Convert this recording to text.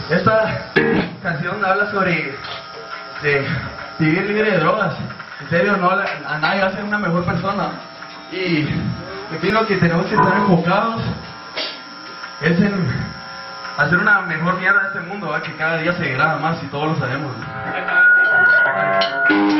Esta canción habla sobre vivir libre de drogas. En serio, no, a nadie hace una mejor persona. Y lo que tenemos que estar enfocados es en hacer una mejor mierda de este mundo, ¿verdad? Que cada día se degrada más y todos lo sabemos.